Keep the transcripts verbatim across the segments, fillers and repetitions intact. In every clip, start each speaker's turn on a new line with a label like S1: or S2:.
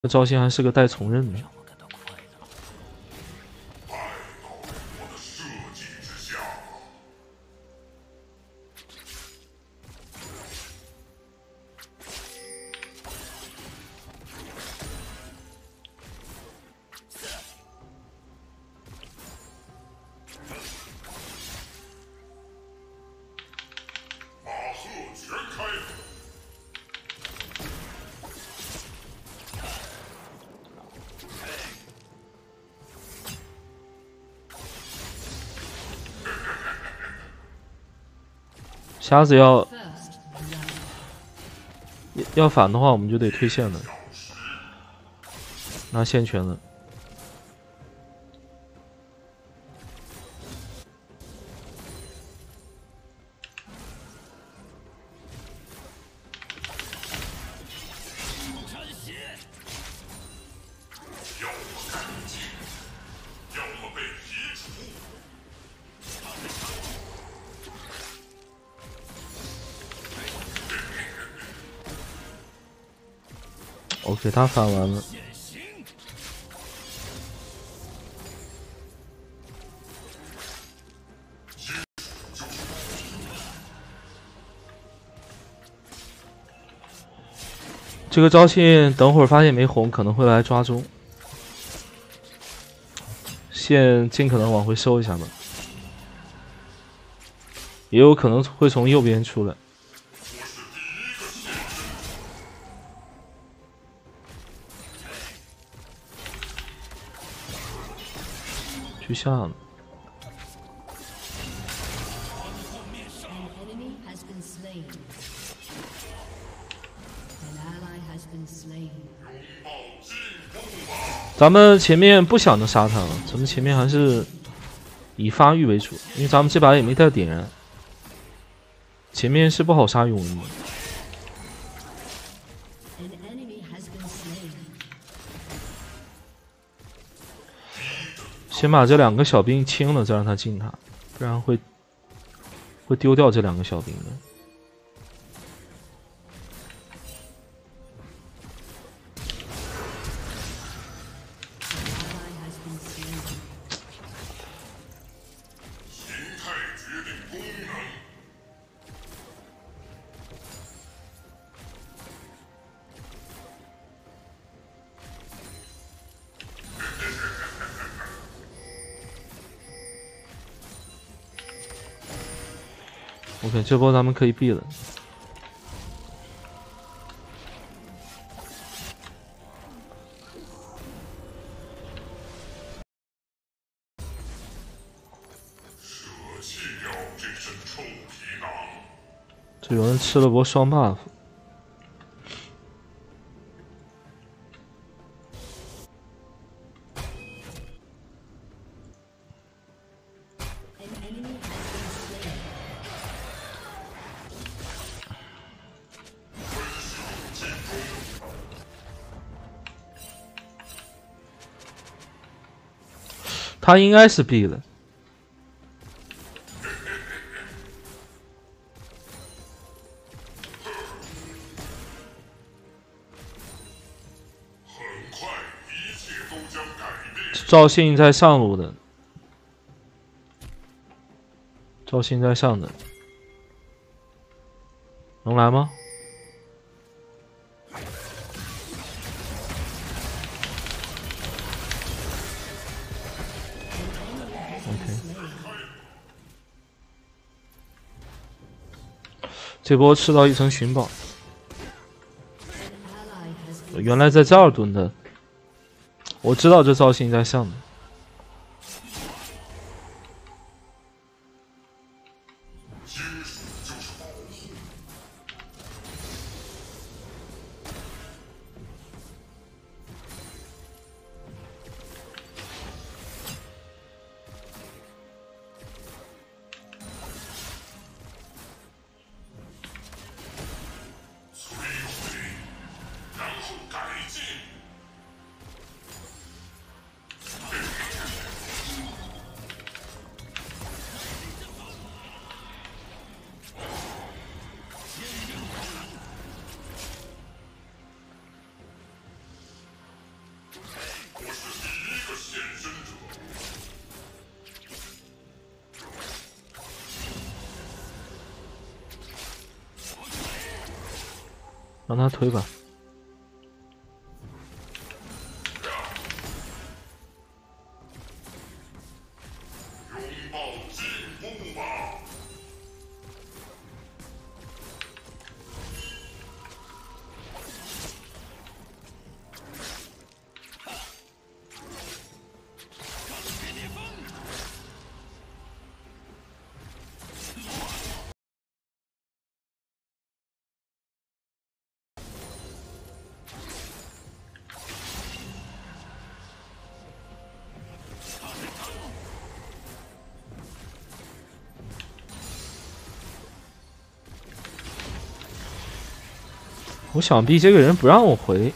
S1: 赵信还是个带从刃的。瞎子要要反的话，我们就得退线了，拿线权了。OK， 他反完了。这个招信等会儿发现没红，可能会来抓中，线尽可能往回收一下吧，也有可能会从右边出来。去下了。咱们前面不想着杀他了，咱们前面还是以发育为主，因为咱们这把也没带点燃，前面是不好杀永鱼。先把这两个小兵清了，再让他进塔，不然会会丢掉这两个小兵的。OK， 这波咱们可以避了。这有人吃了波双 buff。他应该是 B 了。赵信在上路的，赵信在上的，能来吗？这波吃到一层寻宝，原来在这儿蹲的，我知道这赵信在上的。 让他推吧。我想必这个人不让我回。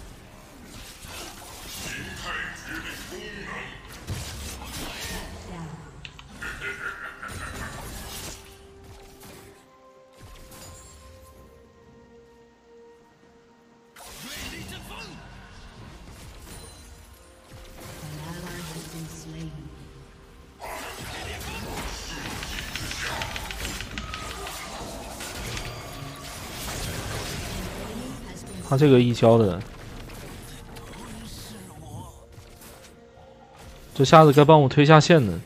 S1: 他这个一交的，这下子该帮我推下线的。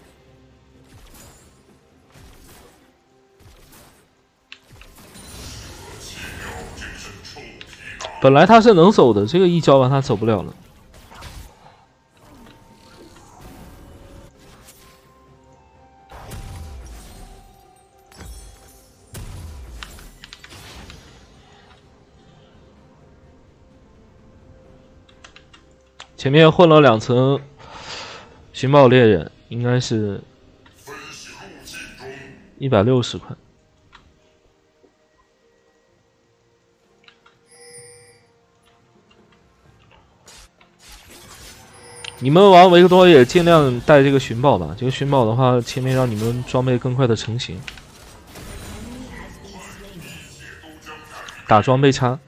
S1: 本来他是能走的，这个一交完他走不了了。前面混了两层寻宝猎人，应该是一百六十块。你们玩维克多也尽量带这个寻宝吧，这个寻宝的话，前面让你们装备更快的成型，打装备差。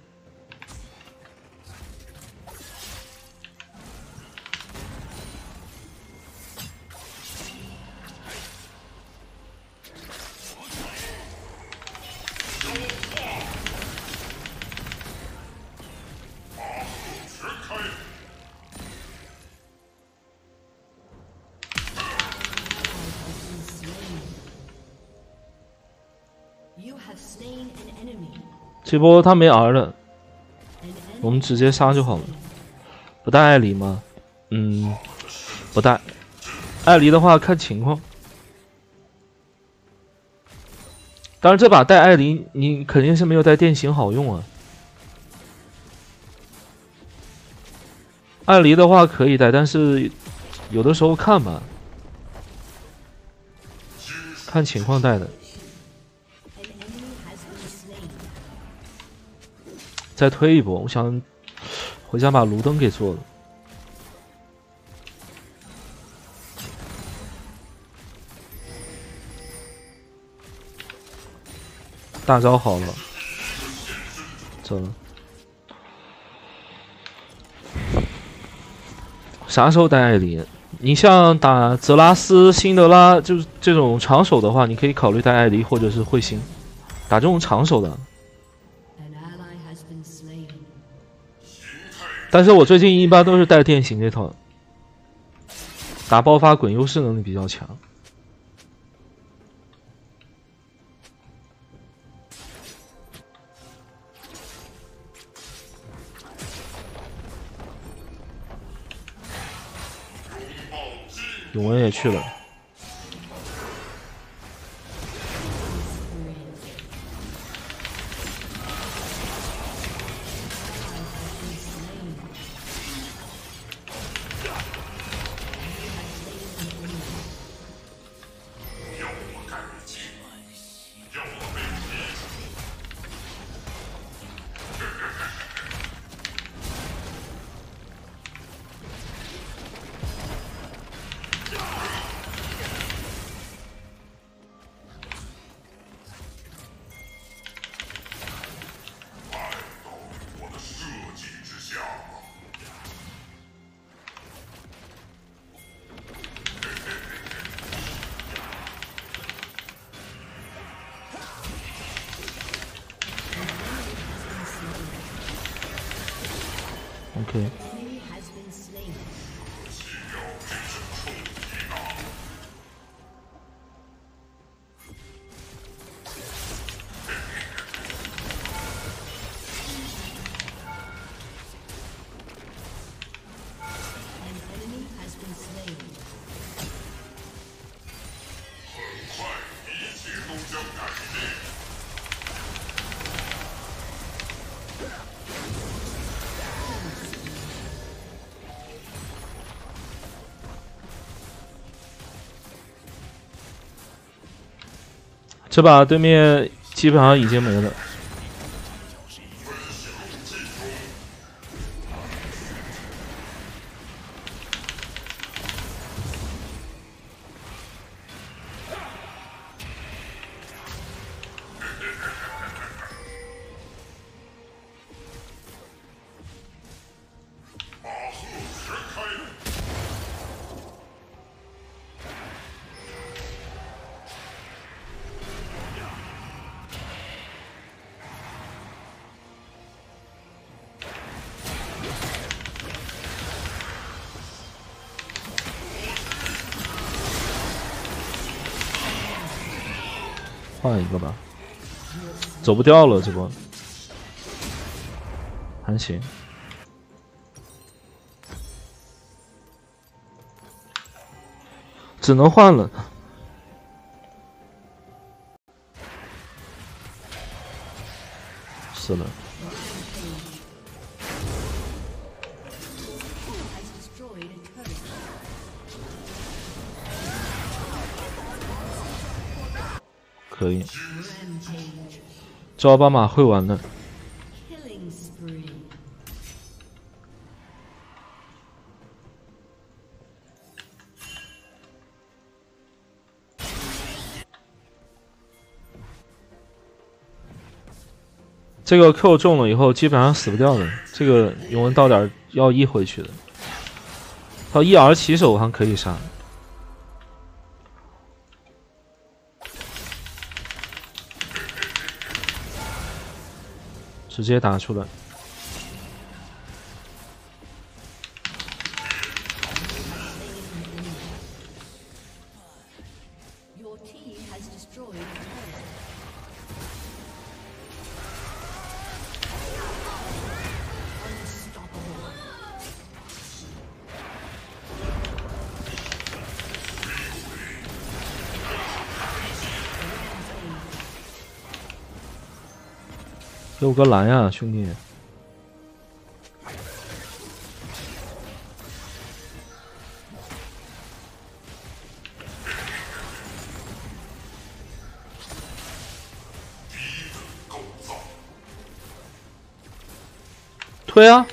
S1: 这波他没 R 了，我们直接杀就好了。不带艾莉吗？嗯，不带。艾莉的话看情况。当然这把带艾莉，你肯定是没有带电刑好用啊。艾莉的话可以带，但是有的时候看吧，看情况带的。再推一波，我想回家把卢灯给做了。大招好了，走了。啥时候带艾莉？你像打泽拉斯、辛德拉，就是这种长手的话，你可以考虑带艾莉或者是彗星，打这种长手的。但是我最近一般都是带电刑这套，打爆发滚优势能力比较强。永文也去了。 OK。这把对面基本上已经没了。换一个吧，走不掉了，这波还行。只能换了。是的。可以，这奥巴马会玩的。这个 Q 中了以后，基本上死不掉的。这个永恩到点要 E 回去的，到 E R 起手还可以杀。直接打出来。有个蓝呀，兄弟！推啊！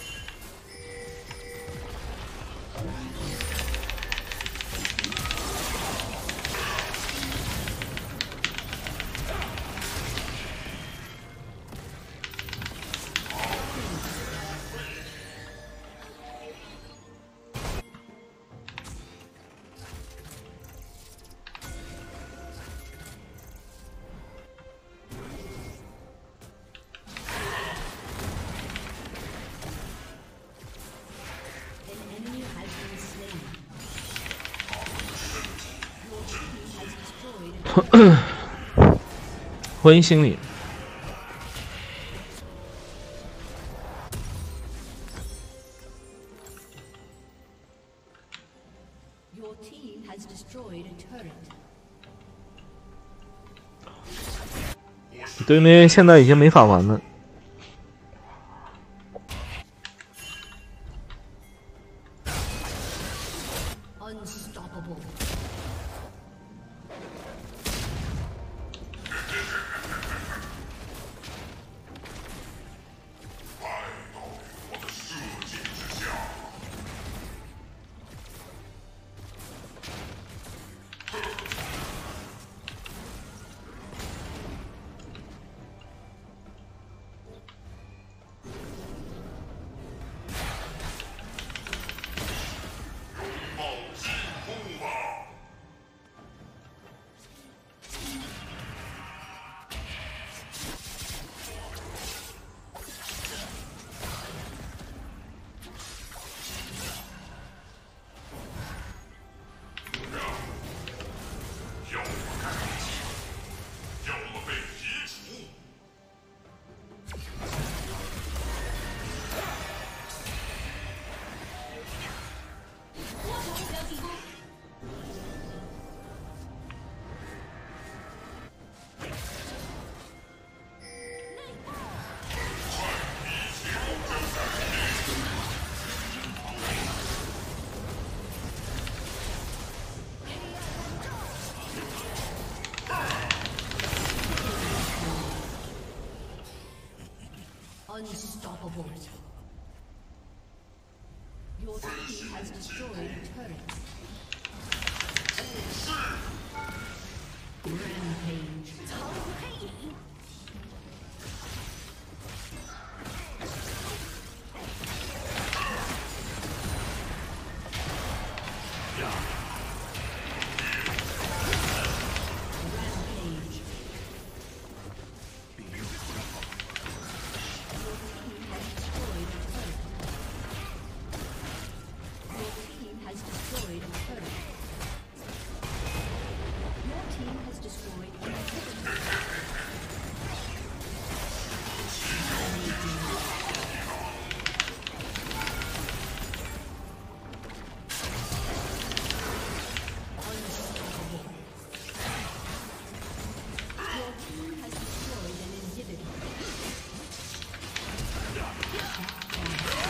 S1: 婚姻心理。对面现在已经没法玩了。
S2: Unstoppable. Your team has destroyed a turret. Rampage.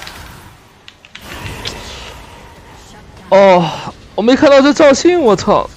S1: 哦，我没看到这赵信，我操！